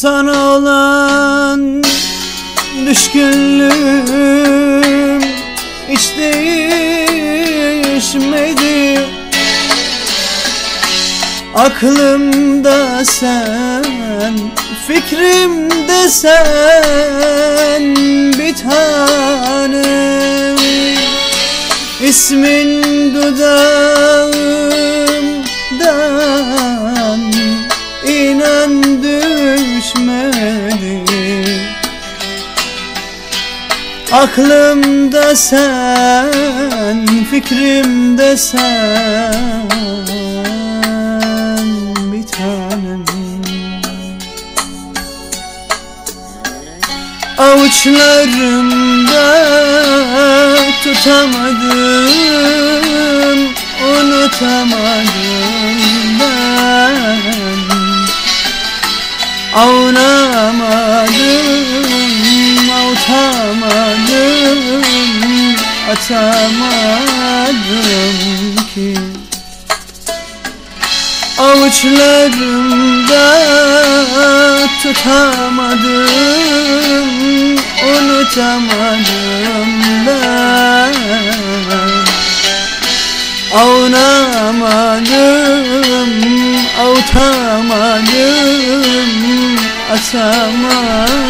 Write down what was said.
Sana olan düşkünlüğüm hiç değişmedi. Aklımda sen, fikrimde sen bir tanem. İsmin dudağımdan inan düşmedi. Aklımda sen, fikrimde sen bir tanem. Avuçlarımda tutamadım, unutamadım ben. Avunamadım, avutamadım, atamadım ki. Avuçlarımda tutamadım, unutamadım ben. Avunamadım, avutamadım, atamadım